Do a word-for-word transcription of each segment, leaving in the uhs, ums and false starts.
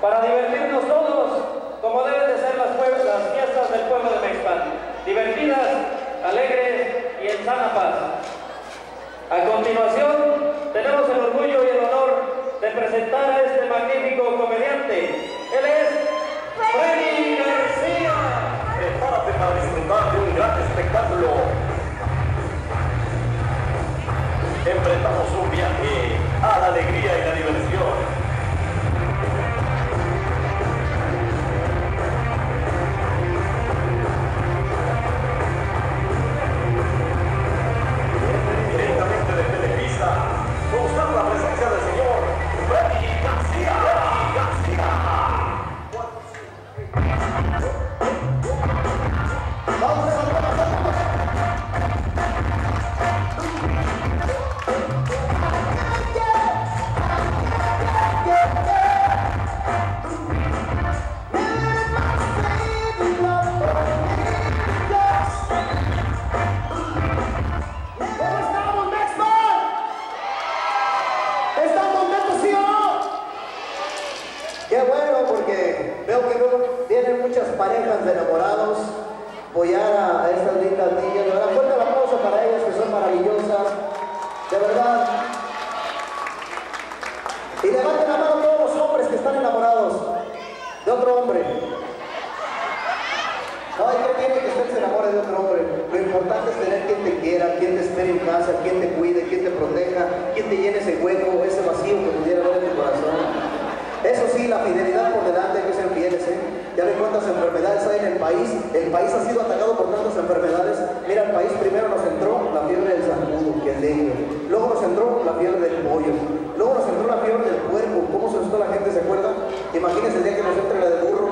para divertirnos todos, como deben de ser las, las fiestas del pueblo de Mexpan, divertidas, alegres y en sana paz. A continuación, tenemos el orgullo y el honor de presentar a este magnífico comediante. Él es Freddy García. Prepárate para disfrutar de un gran espectáculo. Enfrentamos un viaje a la alegría y la diversión. Directamente de Televisa, buscando la presencia del señor Freddy García. García. Vamos a parejas de enamorados, apoyar a estas lindas niñas. De verdad, fuerte el aplauso para ellas, que son maravillosas, de verdad. Y levanten la mano todos los hombres que están enamorados de otro hombre. No hay que tiene que usted se enamore de otro hombre. Lo importante es tener quien te quiera, quien te espere en casa, quien te cuide, quien te proteja, quien te llene ese hueco, ese vacío que pudiera haber en tu corazón. Eso sí, la fidelidad por delante, hay que ser fieles, ¿eh? Ya ven cuántas enfermedades hay en el país. El país ha sido atacado por tantas enfermedades. Mira, el país primero nos entró la fiebre del zancudo, que es dengue. Luego nos entró la fiebre del pollo. Luego nos entró la fiebre del puerco. ¿Cómo se asustó la gente? ¿Se acuerda? Imagínense el día que nos entre la del burro.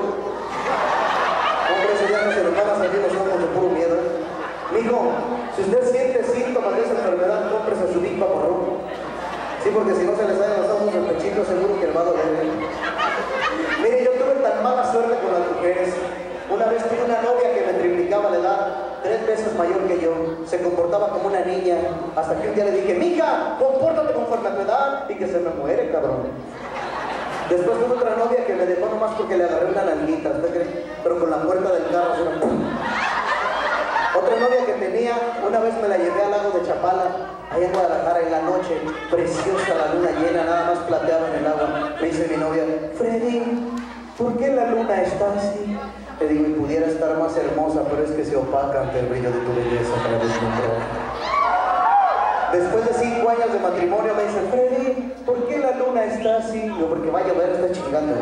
Hombre, ese día no se nos van a salir los ojos de puro miedo, ¿eh? Mijo, si usted siente síntomas de esa enfermedad, cómprese su Big Paparrón. Sí, porque si no se les salen los ojos del pechito, seguro que el va a doler. Mire, yo tuve tan mala suerte con las mujeres. Una vez tuve una novia que me triplicaba la edad, tres veces mayor que yo. Se comportaba como una niña. Hasta que un día le dije, mija, compórtate conforme a tu edad, y que se me muere, cabrón. Después tuve otra novia que me dejó nomás porque le agarré una nalguita, ¿usted cree? Pero con la puerta del carro se la... Otra novia que tenía, una vez me la llevé al lago de Chapala, allá en Guadalajara, en la noche, preciosa la luna llena, nada más plateaba en el agua. Me dice mi novia, Freddy, ¿por qué la luna está así? Le digo, y pudiera estar más hermosa, pero es que se opaca ante el brillo de tu belleza para deslumbrar. Después de cinco años de matrimonio me dice, Freddy, ¿por qué la luna está así? Yo, porque va a llover, está chingando.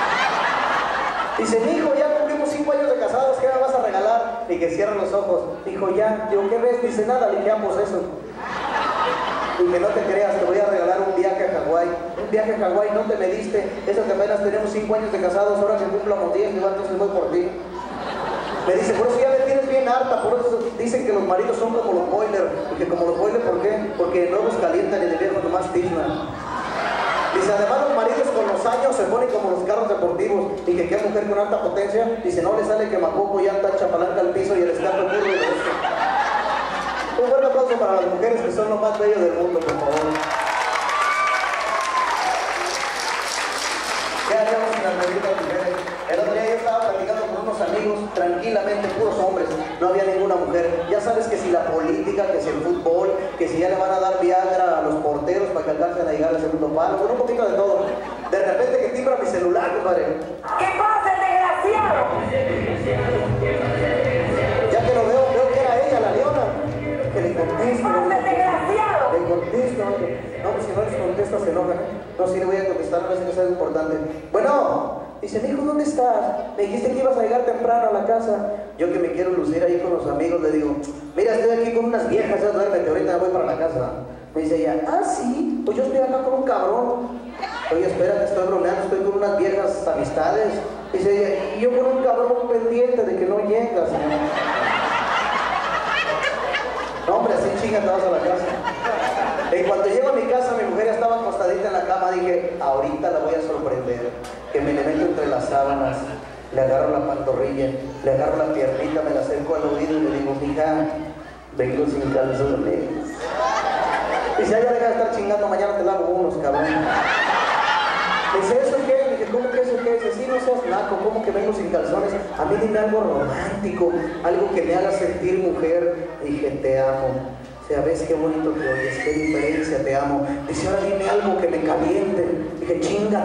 Dice, mijo, ya cumplimos cinco años de casados, ¿qué me vas a regalar? Y que cierra los ojos. Dijo, ya. Digo, ¿qué ves? Dice, nada, le dije, ambos eso. Y que no te creas, te voy a regalar un viaje a Hawái. Un viaje a Hawái, no te me diste. Eso que apenas tenemos cinco años de casados, ahora que cumplamos diez, digo, entonces voy por ti. Me dice, por eso ya me tienes bien harta, por eso dicen que los maridos son como los boilers. Porque como los boilers, ¿por qué? Porque de nuevos calientan y de viejo nomás tiznan. Dice, además los maridos con los años se ponen como los carros deportivos. Y que qué mujer con alta potencia, dice, no le sale quemacoco y alta chapalanca al piso y el escape puro de esto. Un fuerte aplauso para las mujeres que son lo más bello del mundo, por favor. ¿Qué haríamos sin las benditas mujeres? El otro día yo estaba platicando con unos amigos, tranquilamente, puros hombres, no había ninguna mujer. Ya sabes que si la política, que si el fútbol, que si ya le van a dar Viagra a los porteros para que alcancen a llegar al segundo palo, con un poquito de todo. De repente que timbra mi celular, compadre. ¿Qué pasa, desgraciado? Ya que lo veo, veo que era ella, la leona. Que le contesto. ¿Qué pasa, desgraciado? Le contesto. No, pues si no les contesta se enoja. No, sí le voy a contestar, a veces que es algo importante. Bueno, dice, mijo, ¿dónde estás? Me dijiste que ibas a llegar temprano a la casa. Yo que me quiero lucir ahí con los amigos, le digo, mira, estoy aquí con unas viejas, ya duérmete, ahorita me voy para la casa. Me dice ella, ah, sí, pues yo estoy acá con un cabrón. Oye, espérate, estoy bromeando, estoy con unas viejas amistades. Dice ella, y yo con un cabrón pendiente de que no llegas. No, hombre, así chinga te vas a la casa. En cuanto llego a mi casa, mi mujer ya estaba acostadita en la cama. Dije, ahorita la voy a sorprender. Que me le meto entre las sábanas, le agarro la pantorrilla, le agarro la piernita, me la acerco al oído y le digo, mija, vengo sin calzones. Dice, ya deja de estar chingando, mañana te lavo unos, cabrón. Dice, ¿eso qué? Dije, ¿cómo que eso qué? Dice, no seas naco, ¿cómo que vengo sin calzones? A mí dime algo romántico, algo que me haga sentir mujer. Dije, te amo. O sea, ves qué bonito te oyes, qué diferencia, te amo. Dice, ahora dime algo que me caliente. Dije, chinga.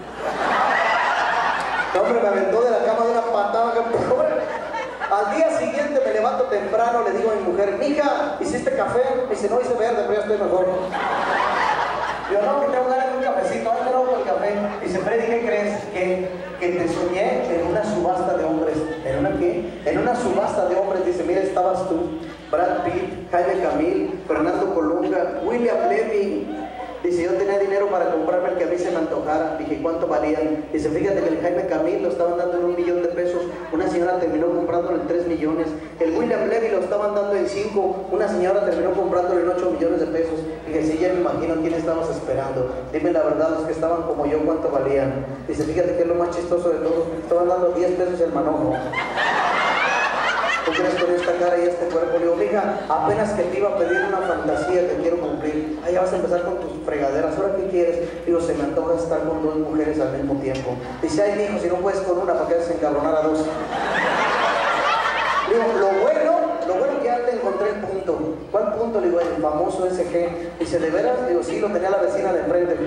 No, hombre, me aventó de la cama de una patada. Al día siguiente me levanto temprano, le digo a mi mujer, mija, ¿hiciste café? Me dice, no, hice verde, pero ya estoy mejor. Yo, no, que tengo ganas de un cafecito, anda luego por el café. Dice, Freddy, ¿qué crees? Que, que te soñé en una subasta de hombres. ¿En una qué? En una subasta de hombres. Dice, mira, estabas tú, Brad Pitt, Jaime Camil, Fernando Colunga, William Levy. Dice, yo tenía dinero para comprarme el que a mí se me antojara. Dije, ¿cuánto valían? Dice, fíjate que el Jaime Camil lo estaban dando en un millón de pesos. Una señora terminó comprándolo en tres millones. El William Levy lo estaban dando en cinco. Una señora terminó comprándolo en ocho millones de pesos. Dije, sí, ya me imagino quién estabas esperando. Dime la verdad, los que estaban como yo, ¿cuánto valían? Dice, fíjate que es lo más chistoso de todo. Estaban dando diez pesos el manojo. ¿Tú crees con esta cara y este cuerpo? Le digo, mija, apenas que te iba a pedir una fantasía que quiero cumplir. Ah, ya vas a empezar con tus fregaderas. ¿Ahora qué quieres? Digo, se me antoja estar con dos mujeres al mismo tiempo. Dice, ay, mijo, si no puedes con una, ¿para qué haces encabronar a dos? Digo, lo bueno, lo bueno que ya te encontré el punto. ¿Cuál punto? Le digo, el famoso ese que. Dice, ¿de veras? Digo, sí, lo tenía la vecina de enfrente.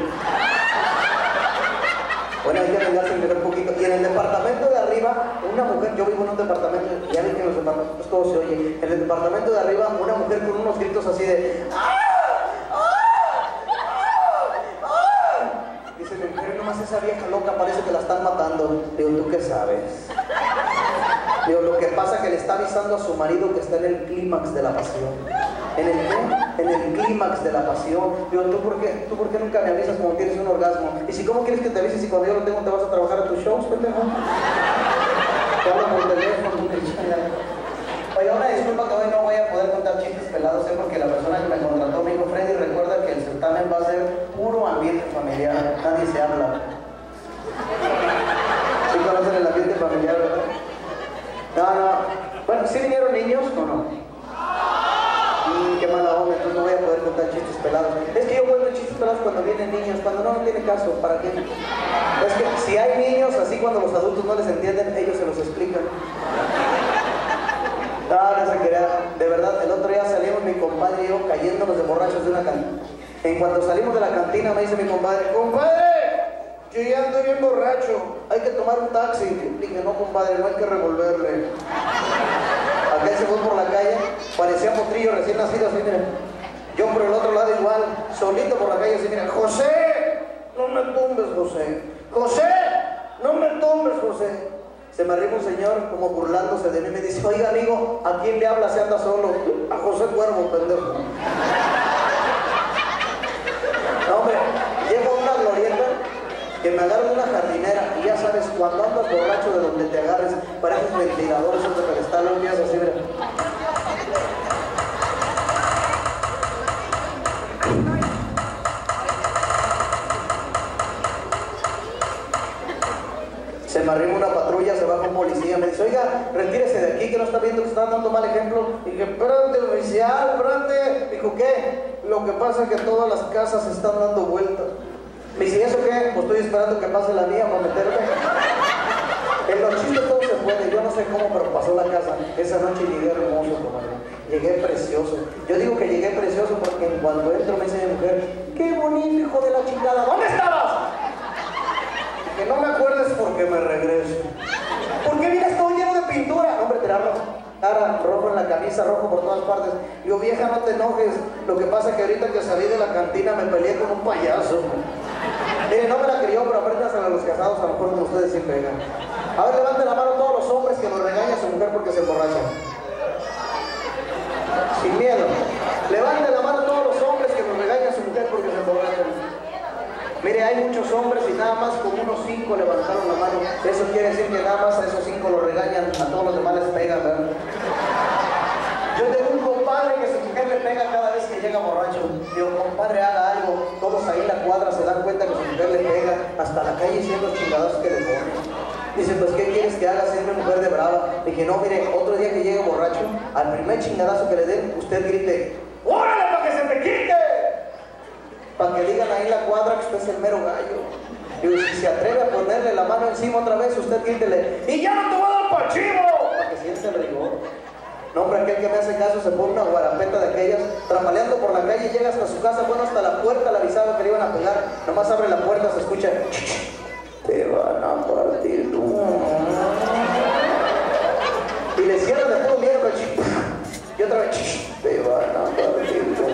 Bueno, hay que vengarse un poquito. Y en el departamento de arriba, una mujer, yo vivo en un departamento, ya ven que en los departamentos todo se oye. En el departamento de arriba, una mujer con unos gritos así de ¡ah! ¡ah! ¡ah! ¡ah! Dice, mi mujer, nomás esa vieja loca parece que la están matando. Digo, ¿tú qué sabes? Digo, lo que pasa es que le está avisando a su marido que está en el clímax de la pasión. ¿En el qué? En el clímax de la pasión. Digo, ¿tú por qué? ¿Tú por qué nunca me avisas cuando tienes un orgasmo? Y si, ¿cómo quieres que te avises si cuando yo lo tengo te vas a trabajar a tus shows, pendejo? Te hablo por teléfono. Oye, una disculpa que hoy no voy a poder contar chistes pelados, ¿eh? Porque la persona que me contrató me dijo, Freddy, recuerda que el certamen va a ser puro ambiente familiar. Nadie se habla. ¿Sí conocen el ambiente familiar, verdad? No, no. Bueno, ¿sí vinieron niños o no? Mm, qué mala onda, entonces no voy a poder contar chistes pelados. Es que yo cuento chistes pelados cuando vienen niños, cuando no, no tiene caso, ¿para qué? Es que si hay niños, así cuando los adultos no les entienden, ellos se los explican. No, no se crea. De verdad, el otro día salimos mi compadre y yo cayéndonos de borrachos de una cantina. En cuanto salimos de la cantina me dice mi compadre, ¡compadre! Yo ya ando bien borracho, hay que tomar un taxi. Dije, no compadre, no hay que revolverle. Aquel se fue por la calle, parecía potrillo recién nacido, así, mira. Yo por el otro lado igual, solito por la calle, así, mira. José, no me tumbes, José. José, no me tumbes, José. Se me arriba un señor como burlándose de mí, me dice, oiga amigo, ¿a quién le habla si anda solo? A José Cuervo, pendejo. No, hombre, llego a una glorieta que me agarro de una jardinera y ya sabes, cuando andas borracho de donde te agarres, pareces ventiladores de pedestal, un día así, mira. Se me arriba una patrulla, se baja un policía, me dice, oiga, retírese de aquí que no está viendo que están dando mal ejemplo. Y dije, espérate, oficial, espérate. Dijo, ¿qué? Lo que pasa es que todas las casas están dando vueltas. Me dice, ¿y eso qué? Pues estoy esperando que pase la mía para meterme. En los chistes todo se puede, yo no sé cómo, pero pasó la casa. Esa noche llegué hermoso, comadre. Llegué precioso. Yo digo que llegué precioso porque en cuanto entro me dice mi mujer, ¡qué bonito, hijo de la chingada! ¿Dónde estabas? Que no me acuerdes porque me regreso. ¿Por qué vienes todo lleno de pintura? Hombre, te la rojo. Cara, rojo en la camisa, rojo por todas partes. Digo, vieja, no te enojes. Lo que pasa es que ahorita que salí de la cantina me peleé con un payaso. Mire, no me la crió, pero apréndanse a los casados, a lo mejor como ustedes siempre pegan. A ver, levanten la mano todos los hombres que nos regañan a su mujer porque se emborrachan. Sin miedo. Levanten la mano todos los hombres que nos regañan a su mujer porque se emborrachan. Mire, hay muchos hombres y nada más como unos cinco levantaron la mano. Eso quiere decir que nada más a esos cinco los regañan, a todos los demás les pegan, ¿verdad? Yo tengo un compadre que su mujer le pega cada vez que llega borracho. Digo, compadre, haga algo. Todos ahí en la cuadra se dan cuenta que su mujer le pega, hasta la calle siendo chingadazos que le ponen. Dice, pues, ¿qué quieres que haga? Siempre mujer de brava. Dije, no, mire, otro día que llegue borracho, al primer chingadazo que le den, usted grite, ¡órale para que se te quite! Para que digan ahí en la cuadra que usted es el mero gallo. Digo, si se atreve a ponerle la mano encima otra vez, usted grítele, y ya no te voy a dar pa' chivo, para que siente el rigor. No, hombre, aquel que me hace caso se pone una guarapeta de aquellas, tramaleando por la calle, llega hasta su casa, bueno, hasta la puerta le avisaba que le iban a pegar, nomás abre la puerta, se escucha, te van a partir tú. Y le cierra de puro miedo, y otra vez, te van a partir tú.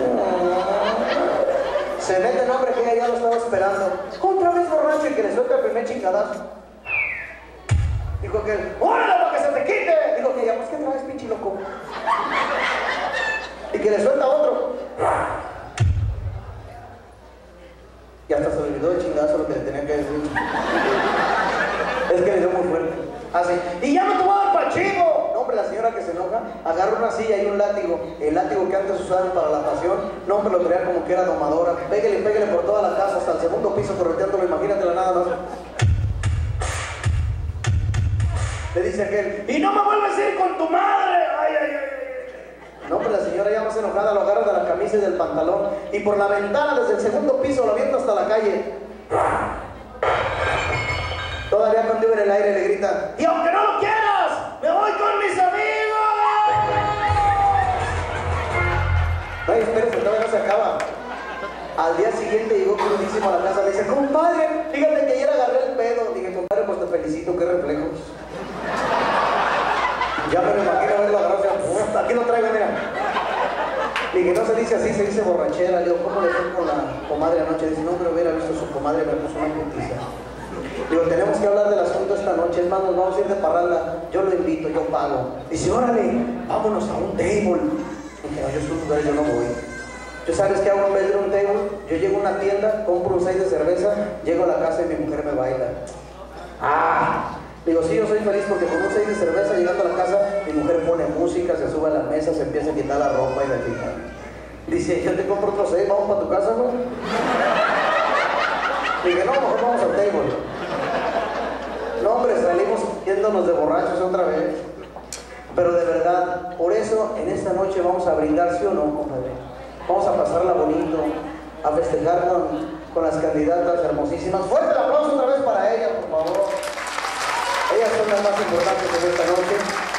Se mete el hombre que ella ya lo estaba esperando, otra vez borracho, y que le suelta el primer chingadazo. Dijo que, ¡órale para que se te quite! Dijo que ella, pues ¿qué traes, pinche loco? Y que le suelta otro. Y hasta se olvidó el chingazo lo que le tenía que decir. Es que le dio muy fuerte. Así, y ya no te voy a dar pa' chivo. No, hombre, la señora que se enoja, agarra una silla y un látigo. El látigo que antes usaban para la pasión, no, hombre, lo traía como que era domadora. Pégale, pégale por toda la casa hasta el segundo piso correteándolo, imagínatela nada más. Le dice aquel, y no me vuelves a ir con tu madre. Ay, ay, ay. No, pues la señora ya más enojada lo agarra de la camisa y del pantalón y por la ventana desde el segundo piso lo avienta hasta la calle. Todavía cuando iba en el aire le grita, y aunque no lo quieras, me voy con mis amigos. Ay, espérese, todavía no se acaba. Al día siguiente llegó crudísimo a la casa, le dice, compadre, fíjate que ayer agarré el pedo. Dije, compadre, pues te felicito, qué reflejos. Ya me lo imagino verlo agarrado, o sea, aquí lo traigo, mira. Dije, no se dice así, se dice borrachera. Le digo, ¿cómo le fue con la comadre anoche? Dice, no, pero hubiera visto a su comadre, me puso una putiza. Digo, tenemos que hablar del asunto esta noche, es más, nos vamos a ir de parranda, yo lo invito, yo pago. Dice, órale, vámonos a un table. Dije, no, yo estoy lugar, yo no voy. ¿Tú sabes qué hago en vez de un table? Yo llego a una tienda, compro un seis de cerveza, llego a la casa y mi mujer me baila. ¡Ah! Digo, sí, yo soy feliz porque con un seis de cerveza llegando a la casa, mi mujer pone música, se sube a la mesa, se empieza a quitar la ropa y la fija. Dice, yo te compro otro seis, ¿vamos para tu casa, güey? Dije, no, mejor vamos al table. No, hombre, salimos yéndonos de borrachos otra vez. Pero de verdad, por eso en esta noche vamos a brindar, ¿sí o no, compadre? Vamos a pasarla bonito, a festejar con, con las candidatas hermosísimas. Fuerte el aplauso otra vez para ellas, por favor. Ellas son las más importantes de esta noche.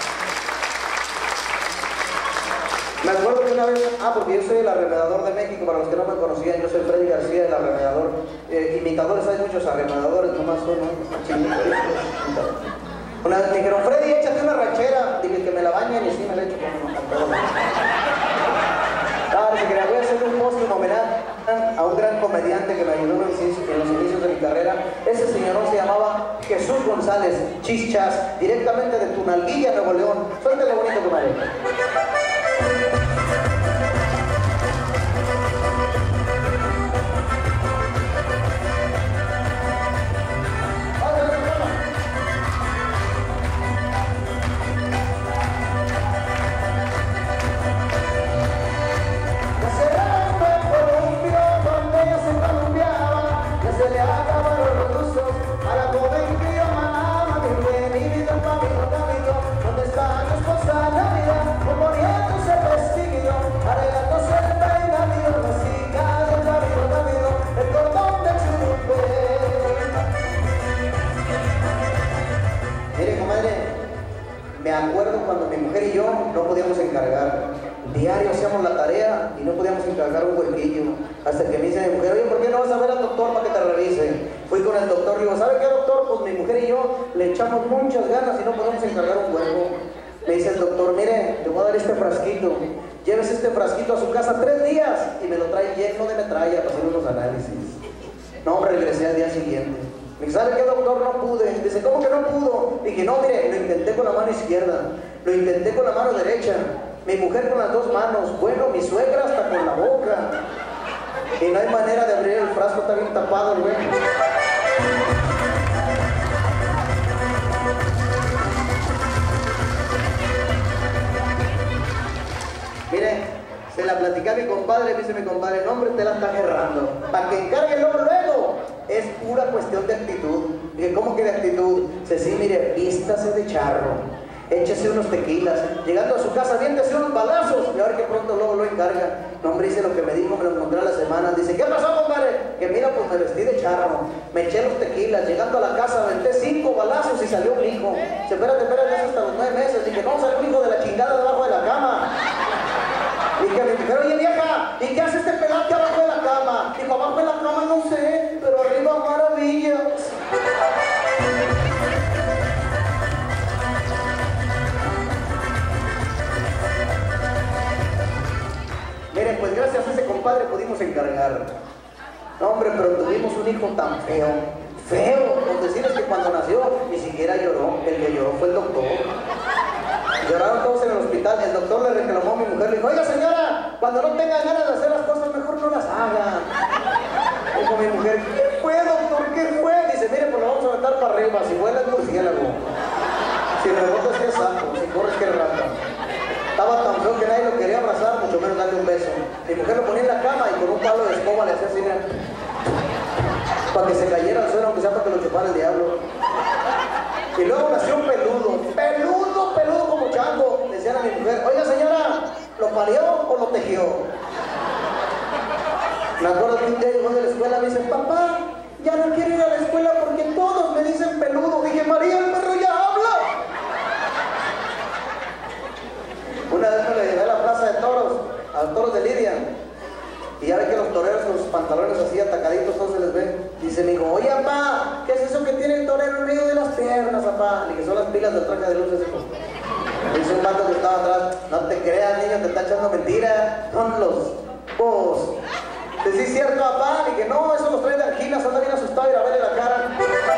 Me acuerdo que una vez, ah, porque yo soy el arremedador de México, para los que no me conocían, yo soy Freddy García, el arremedador. Eh, imitadores, hay muchos arremedadores, nomás uno. Una vez me dijeron, Freddy, échate una ranchera. Dije que me la bañen y sí me la echo como no. Claro, se quería, voy a hacer un póstumo homenaje a un gran comediante que me ayudó en los inicios, en los inicios de mi carrera. Ese señor se llamaba Jesús González Chichas, directamente de Tunalguilla, Nuevo León. Suéltale bonito, comadre. Me acuerdo cuando mi mujer y yo no podíamos encargar. Diario hacíamos la tarea y no podíamos encargar un huequillo. Hasta que me dice mi mujer, oye, ¿por qué no vas a ver al doctor para que te revise? Fui con el doctor y digo, ¿sabe qué, doctor? Pues mi mujer y yo le echamos muchas ganas y no podemos encargar un hueco. Me dice el doctor, mire, le voy a dar este frasquito. Llévese este frasquito a su casa tres días y me lo trae lleno de metralla para hacer unos análisis. No, hombre, regresé al día siguiente. Me dice, ¿sabe qué, doctor? No pude. Dice, ¿cómo que no pudo? Dije, no, mire, lo intenté con la mano izquierda, lo intenté con la mano derecha, mi mujer con las dos manos, bueno, mi suegra hasta con la boca. Y no hay manera de abrir el frasco, está bien tapado el güey. Mire, se la platicé a mi compadre, me dice mi compadre, no, hombre, te la está agarrando. Para que encargue luego, luego. Es pura cuestión de actitud. Dije, ¿cómo que de actitud? Dice, sí, mire, vístase de charro, échese unos tequilas, llegando a su casa, viéndese unos balazos, y ahora que pronto luego lo encarga. No, hombre, dice lo que me dijo, me lo encontré a la semana. Dice, ¿qué pasó, compadre? Que mira, pues me vestí de charro. charro, me eché los tequilas, llegando a la casa aventé cinco balazos y salió un hijo. Dice, espérate, espérate, eso hasta los nueve meses. Dije, no, salió un hijo de la chingada debajo de la cama. Dije a mi mujer, oye vieja, ¿y qué hace este pelate abajo de la cama? Dijo, abajo de la cama no sé, pero arriba maravillas. Miren, pues gracias a ese compadre pudimos encargar. No, hombre, pero tuvimos un hijo tan feo, feo, por decirles que cuando nació ni siquiera lloró, el que lloró fue el doctor. Lloraron todos en el hospital, el doctor le reclamó a mi mujer, le dijo, oiga señora, cuando no tenga ganas de hacer las cosas, mejor no las haga. Dijo mi mujer, ¿qué fue, doctor? ¿Qué fue? Dice, mire, pues lo vamos a aventar para arriba, si vuela es murciélago, si rebota es que es sapo, si corre es que es rata. Estaba tan feo que nadie lo quería abrazar, mucho menos darle un beso. Mi mujer lo ponía en la cama y con un palo de escoba le hacía así, mira, para que se cayera al suelo, aunque sea para que lo chupara el diablo. Y luego nació un peludo, peludo, peludo como chango. Decían a mi mujer, oiga señora, ¿lo parió o lo tejió? Me acuerdo que un día llegó de la escuela y me dice, papá, ya no quiero ir a la escuela porque todos me dicen peludo. Dije, María, el perro ya habla. Una vez me lo llevé a la plaza de toros, a los toros de Lidia. Y ya ve que los toreros con sus pantalones así atacaditos, todos se les ve. Dice mi hijo, oye, papá, ¿qué es eso que tiene el torero en medio de las piernas, papá? Le dije, son las pilas del traje de luces. Dice un vato que estaba atrás, no te creas, niño, te está echando mentira. Son los bobos. Dice, ¿sí es cierto, papá? Le dije, no, eso los trae de anginas, anda bien asustado, ir a verle la cara.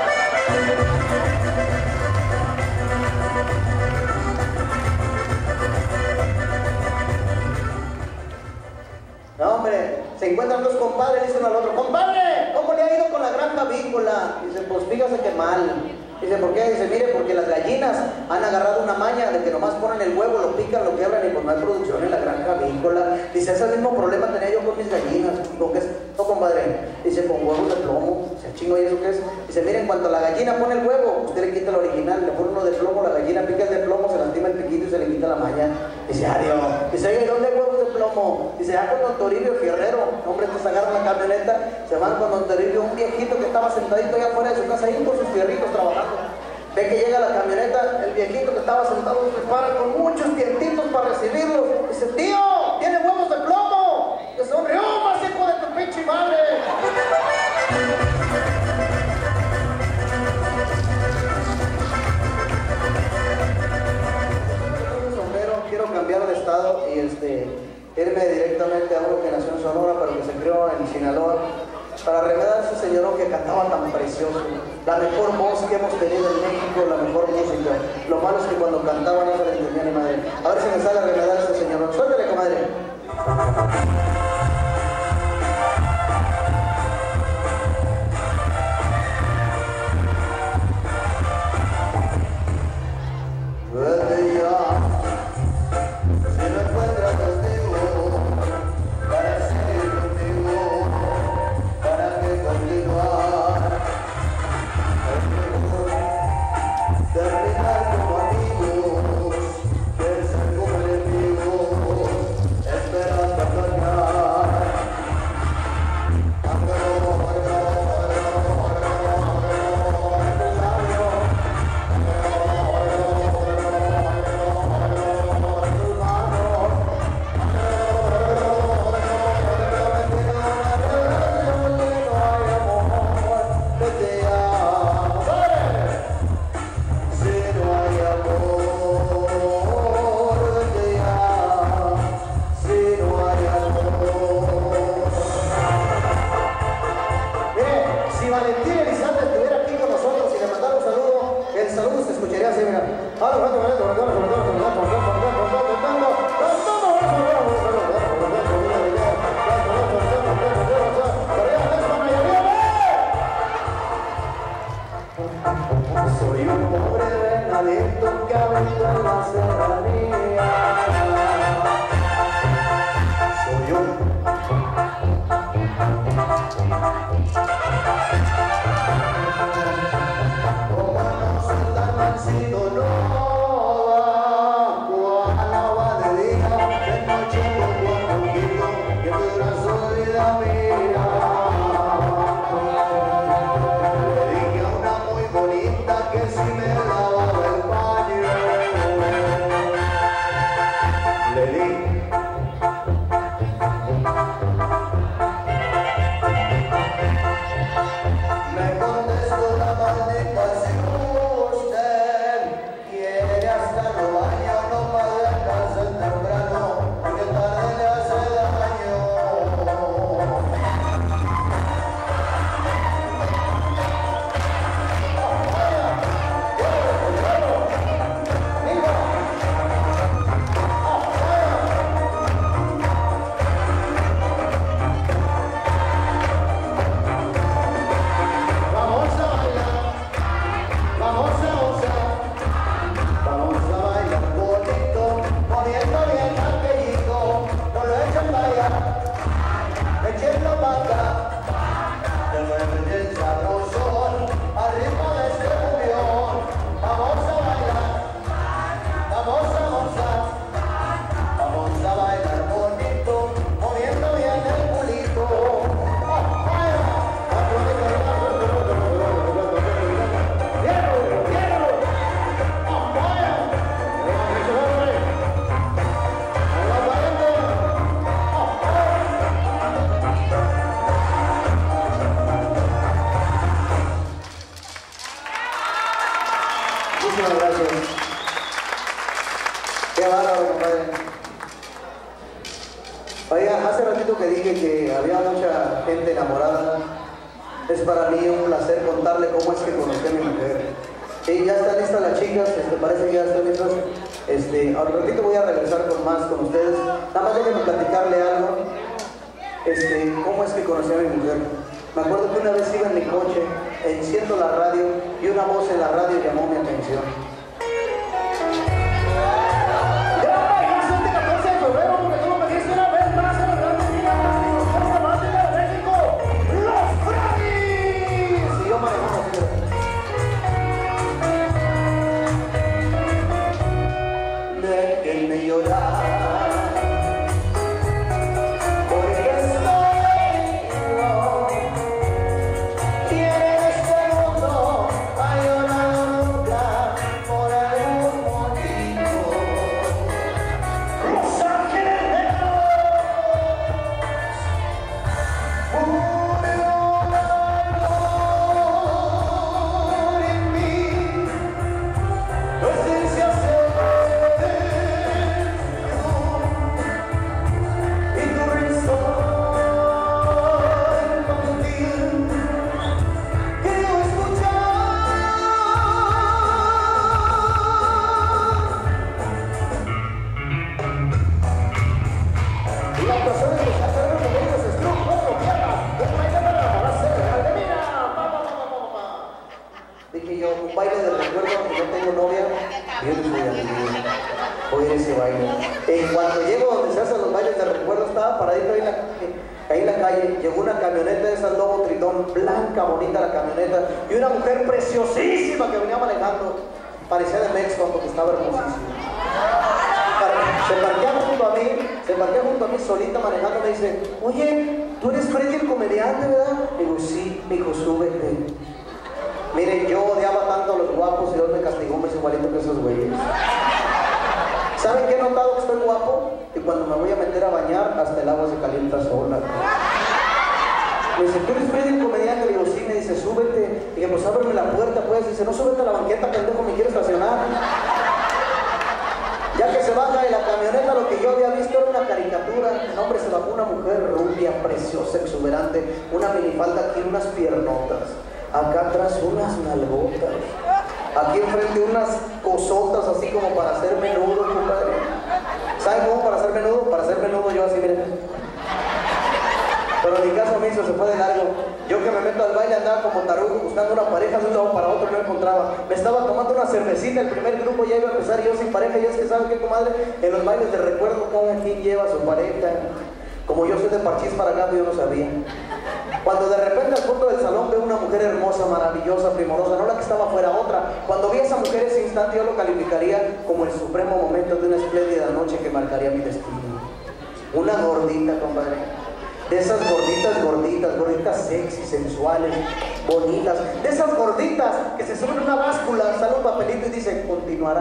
No, hombre, se encuentran dos compadres y dicen al otro, compadre, ¿cómo le ha ido con la granja avícola? Dice, pues fíjate que mal. Dice, ¿por qué? Dice, mire, porque las gallinas han agarrado una maña de que nomás ponen el huevo, lo pican, lo quebran y pues no hay producción en la granja avícola. Dice, ese mismo problema tenía yo con mis gallinas. Digo, ¿qué es? No, compadre. Dice, con huevos de plomo. Dice, chingo, ¿y eso qué es? Dice, miren, cuando la gallina pone el huevo, usted le quita el original, le pone uno de plomo, la gallina pica el de plomo, se lastima el piquito y se le quita la maña. Dice, adiós. Dice, oye, ¿dónde hay huevos de plomo? Dice, ah, con don Toribio Fierrero. Hombre, entonces agarran la camioneta, se van con don Toribio, un viejito que estaba sentadito allá afuera de su casa, ahí con sus fierritos trabajando. Ve que llega la camioneta, el viejito que estaba sentado se para con muchos dientitos para recibirlo. Dice, tío, ¿tiene huevos de plomo? Le sonrió, más hijo de tu pinche madre. Quiero cambiar de estado y este, irme directamente a uno que nació en Sonora, pero que se crió en Sinaloa, para remedar a ese señorón que cantaba tan precioso, la mejor voz que hemos tenido en México, la mejor música. Lo malo es que cuando cantaba no se le entendía ni madre. A ver si me sale a remedar a ese señorón. Suéltale, comadre. Vete ya. hace ratito que dije que había mucha gente enamorada, es para mí un placer contarle cómo es que conocí a mi mujer. Y ya están listas las chicas, este, parece que ya están listas. Este, al ratito voy a regresar con más con ustedes. Nada más déjenme platicarle algo. Este, cómo es que conocí a mi mujer. Me acuerdo que una vez iba en mi coche, enciendo la radio y una voz en la radio llamó mi atención. Déjenme llorar, porque estoy yo, y en este mundo ha llorado nunca por algún motivo. Los ángeles de Dios, en mí, tu esencia se dije yo, un baile de recuerdo, que no tengo novia, yo les voy a vivir, voy a ir a ese baile. En cuanto llego donde se hacen los bailes de recuerdo, estaba paradito ahí en la, ahí en la calle, llegó una camioneta de esas Lobo Tritón, blanca, bonita la camioneta, y una mujer preciosísima que venía manejando, parecía de México porque estaba hermosísima. Se parquea junto a mí, se parquea junto a mí solita manejando, me dice, oye, tú eres Freddy el comediante, ¿verdad? Digo, sí, me dijo, súbete. Miren, yo odiaba tanto a los guapos y Dios me castigó, me hizo igualito que esos güeyes. ¿Saben qué he notado que estoy guapo? Que cuando me voy a meter a bañar, hasta el agua se calienta sola. Me dice, ¿tú eres Freddy el comediante? Le digo, sí, me dice, súbete. Dije, pues ábreme la puerta, pues. Dice, no, súbete a la banqueta, pendejo, me quiero estacionar. Ya que se baja de la camioneta, lo que yo había visto era una caricatura. El hombre se bajó una mujer rubia, preciosa, exuberante, una minifalda aquí, unas piernotas. Acá atrás unas nalgotas. Aquí enfrente unas cosotas así como para hacer menudo, compadre. ¿Saben cómo para hacer menudo? Para hacer menudo yo así, miren. Pero ni caso me hizo, se fue de largo. Yo que me meto al baile andaba como tarugo buscando una pareja de un lado para otro y no encontraba. Me estaba tomando una cervecita, el primer grupo ya iba a empezar, yo sin pareja. Y es que, ¿saben qué, comadre? En los bailes de recuerdo cada quien lleva a su pareja. Como yo soy de Parchís para acá, yo no sabía. Cuando de repente al fondo del salón veo una mujer hermosa, maravillosa, primorosa, no la que estaba afuera, otra. Cuando vi a esa mujer ese instante yo lo calificaría como el supremo momento de una espléndida noche que marcaría mi destino. Una gordita, compadre. De esas gorditas, gorditas, gorditas sexy, sensuales, bonitas. De esas gorditas que se suben a una báscula, sale un papelito y dice, continuará.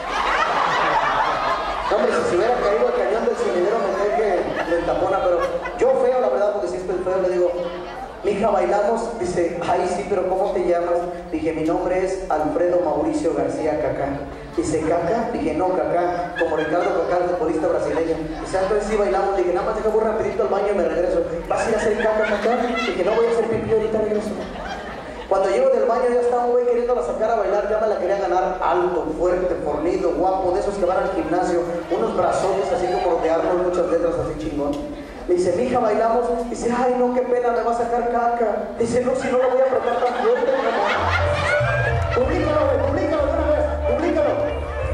No, hombre, si se hubiera caído el cañón del sonidero me cree que le tapona, pero yo feo, la verdad, porque si estoy feo, le digo, mija, bailamos. Dice, ay, sí, pero ¿cómo te llamas? Dije, mi nombre es Alfredo Mauricio García Cacá. Dice, ¿Cacá? Dije, no, Cacá, como Ricardo Cacá, el futbolista brasileño. Dice, entonces sí bailamos. Dije, nada más deja muy rapidito al baño y me regreso. ¿Vas a ir a hacer caca, Cacá? Dije, no, voy a hacer pipí, ahorita regreso. Cuando llego del baño ya estaba un güey queriéndola sacar a bailar, ya me la quería ganar alto, fuerte, fornido, guapo, de esos que van al gimnasio, unos brazotes así como de Arnold, muchas letras así chingón. Le dice, mija, bailamos. Dice, ay, no, qué pena, me va a sacar caca. Dice, no, si no la voy a apretar tan fuerte. Publícalo, güey, publícalo de una vez, publícalo.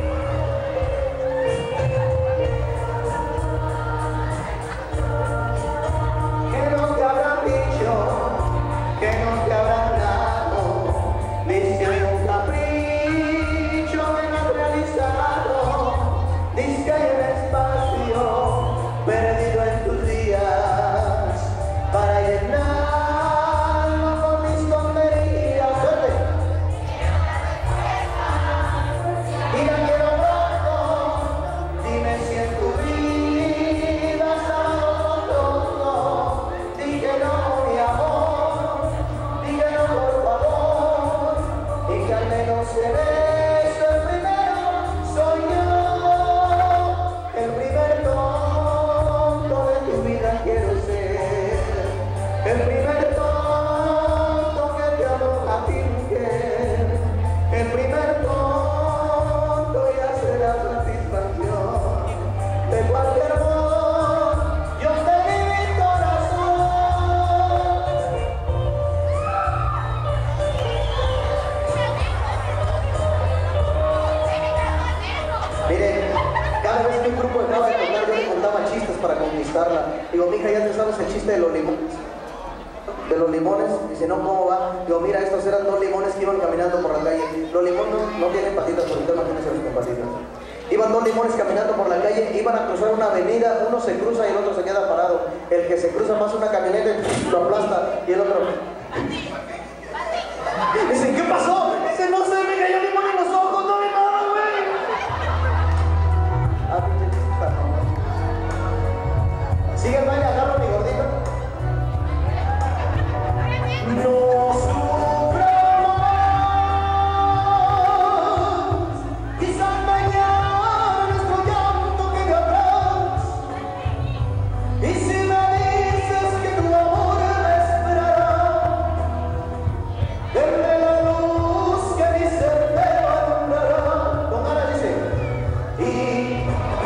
¿Qué nos te habrán dicho? ¿Qué nos te habrán dado? Dice, un capricho que no has realizado. Dice que hay un espacio perdido en tus días para llenarlo con mis tonterías. conquistarla. Digo, mija, ¿ya te sabes el chiste de los limones? De los limones, dice, no, ¿cómo va? Digo, mira, estos eran dos limones que iban caminando por la calle. Los limones no, no tienen patitas, por usted imagínense los con patitas. Iban dos limones caminando por la calle, iban a cruzar una avenida, uno se cruza y el otro se queda parado. El que se cruza pasa una camioneta y lo aplasta, y el otro... Dice, ¿qué pasó? Dice, no sé, me cayó limón en los ojos, no vi nada, güey. Ah, pinche chiquita, no. Sigue el baile, agarra mi gordita. No sufras, quizás mañana nuestro llanto quede atrás. Y si me dices que tu amor me esperará, denme la luz que mi ser te alumbrará. Don Ana dice, y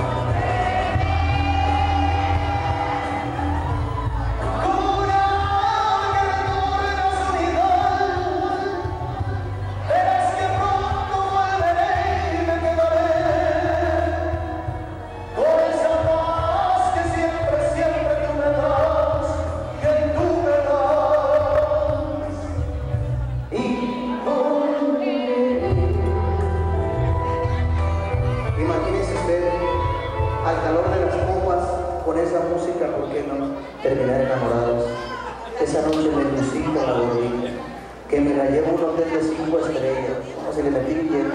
al calor de las copas, con esa música, ¿por qué no terminar enamorados? Esa noche me lucí con la gordita, que me la llevo a un hotel de cinco estrellas, como si le metí billete.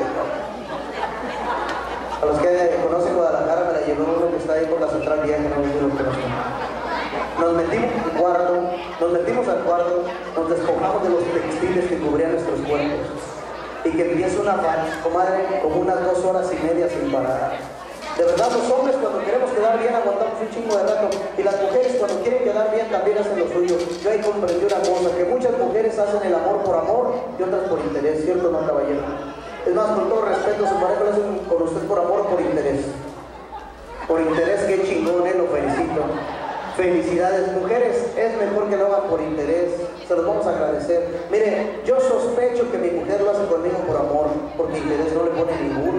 A los que conocen Guadalajara, me la llevó uno que está ahí por la Central Vieja, no sé lo que conocen. Nos metimos al cuarto, nos metimos al cuarto, nos despojamos de los textiles que cubrían nuestros cuerpos, y que empieza una vals, comadre, como unas dos horas y media sin parar. De verdad, los hombres cuando queremos quedar bien aguantamos un chingo de rato, y las mujeres cuando quieren quedar bien también hacen lo suyo. Yo ahí comprendí una cosa, que muchas mujeres hacen el amor por amor y otras por interés, ¿cierto o no, caballero? Es más, con todo respeto, su pareja lo hace con usted por amor o por interés. Por interés, qué chingón, eh, lo felicito. Felicidades, mujeres, es mejor que lo hagan por interés, se los vamos a agradecer. Mire, yo sospecho que mi mujer lo hace conmigo por amor, porque interés no le pone ninguno.